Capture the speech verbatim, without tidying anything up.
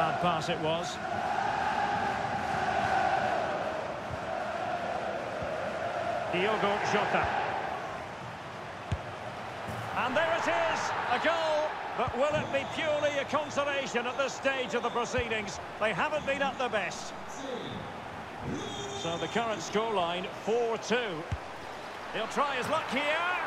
bad pass it was. Diogo Jota. And there it is, a goal. But will it be purely a consolation at this stage of the proceedings? They haven't been at their best. So the current scoreline, four two. He'll try his luck here.